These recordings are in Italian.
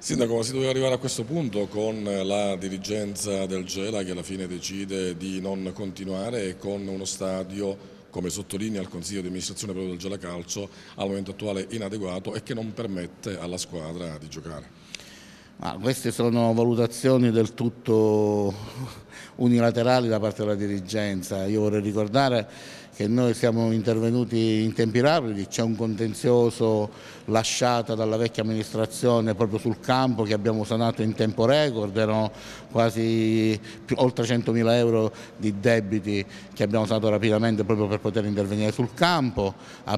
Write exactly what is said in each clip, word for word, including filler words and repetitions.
Sindaco, si doveva arrivare a questo punto con la dirigenza del Gela che alla fine decide di non continuare e con uno stadio, come sottolinea il Consiglio di amministrazione proprio del Gela Calcio, al momento attuale inadeguato e che non permette alla squadra di giocare. Ah, queste sono valutazioni del tutto unilaterali da parte della dirigenza. Io vorrei ricordare che noi siamo intervenuti in tempi rapidi, c'è un contenzioso lasciato dalla vecchia amministrazione proprio sul campo che abbiamo sanato in tempo record, erano quasi più, oltre centomila euro di debiti che abbiamo sanato rapidamente proprio per poter intervenire sul campo.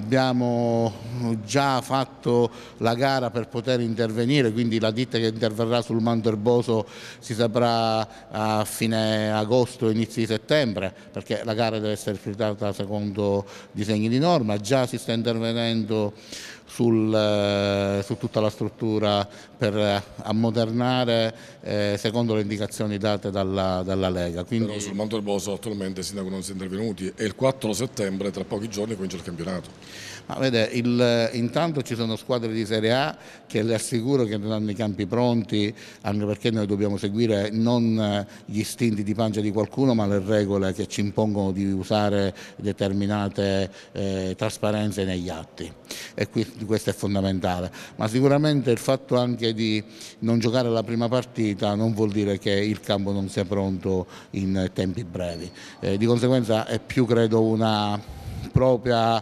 Abbiamo già fatto la gara per poter intervenire, quindi la ditta che interverrà sul manto erboso si saprà a fine agosto, inizi di settembre, perché la gara deve essere espletata secondo disegni di norma. Già si sta intervenendo sul, eh, su tutta la struttura per ammodernare eh, secondo le indicazioni date dalla, dalla Lega. Quindi... Però sul manto erboso attualmente Sindaco non si è intervenuti e il quattro settembre, tra pochi giorni, comincia il campionato. Ma vede, il, intanto ci sono squadre di Serie A che le assicuro che non hanno i campi pronti, anche perché noi dobbiamo seguire non gli istinti di pancia di qualcuno ma le regole che ci impongono di usare determinate eh, trasparenze negli atti, e qui, questo è fondamentale. Ma sicuramente il fatto anche di non giocare la prima partita non vuol dire che il campo non sia pronto in tempi brevi, eh, di conseguenza è più credo una propria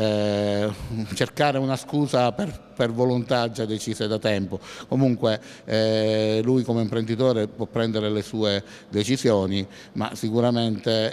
eh, cercare una scusa per, per volontà già decise da tempo. Comunque eh, lui come imprenditore può prendere le sue decisioni, ma sicuramente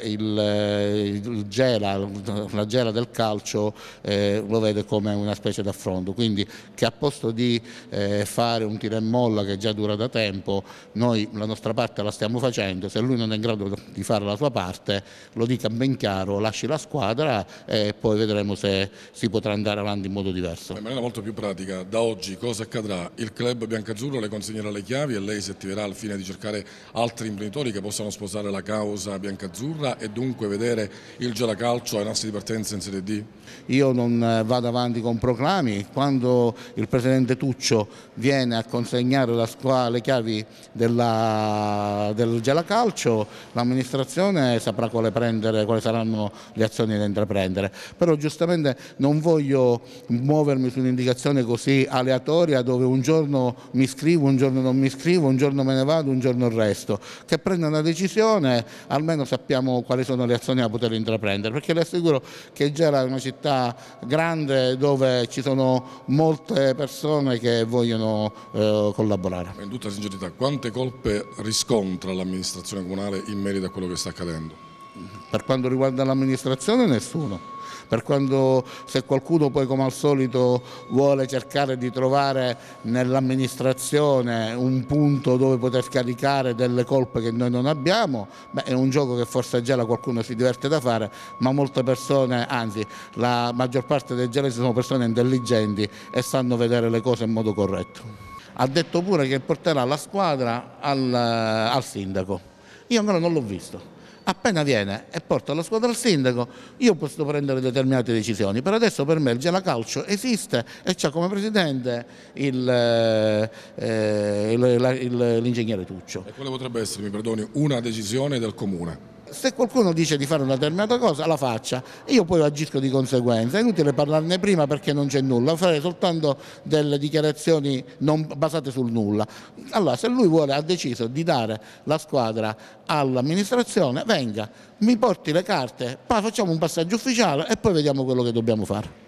il, il Gela, la Gela del calcio eh, lo vede come una specie d'affronto, quindi che a posto di eh, fare un tira e molla che già dura da tempo, noi la nostra parte la stiamo facendo. Se lui non è in grado di fare la sua parte, lo dica ben chiaro, lasci la squadra e poi vedremo se si potrà andare avanti in modo diverso. In maniera molto più pratica, da oggi cosa accadrà? Il club biancazzurro le consegnerà le chiavi e lei si attiverà al fine di cercare altri imprenditori che possano sposare la causa biancazzurra e dunque vedere il Gela Calcio ai nastri di partenza in Serie D? Io non vado avanti con proclami. Quando il presidente Tuccio viene a consegnare la squadra, le chiavi della, del Gela Calcio, l'amministrazione saprà quale, prendere, quali saranno le azioni da intraprendere. Però giustamente non voglio muovermi su un'indicazione così aleatoria dove un giorno mi iscrivo, un giorno non mi iscrivo, un giorno me ne vado, un giorno resto. Che prenda una decisione, almeno sappiamo quali sono le azioni da poter intraprendere, perché le assicuro che Gela è una città grande dove ci sono molte persone che vogliono eh, collaborare. In tutta sincerità, quante colpe riscontra l'amministrazione comunale in merito a quello che sta accadendo? Per quanto riguarda l'amministrazione nessuno. Per quando, se qualcuno poi come al solito vuole cercare di trovare nell'amministrazione un punto dove poter scaricare delle colpe che noi non abbiamo, beh, è un gioco che forse a Gela qualcuno si diverte da fare, ma molte persone, anzi la maggior parte dei gelesi sono persone intelligenti e sanno vedere le cose in modo corretto. Ha detto pure che porterà la squadra al, al sindaco. Io ancora non l'ho visto. Appena viene e porta la squadra al sindaco, io posso prendere determinate decisioni. Per adesso per me il Gela Calcio esiste e c'ha come presidente l'ingegnere Tuccio. E quale potrebbe essere, mi perdoni, una decisione del comune? Se qualcuno dice di fare una determinata cosa la faccia, io poi agisco di conseguenza. È inutile parlarne prima perché non c'è nulla, farei soltanto delle dichiarazioni non basate sul nulla. Allora, se lui vuole, ha deciso di dare la squadra all'amministrazione, venga, mi porti le carte, poi facciamo un passaggio ufficiale e poi vediamo quello che dobbiamo fare.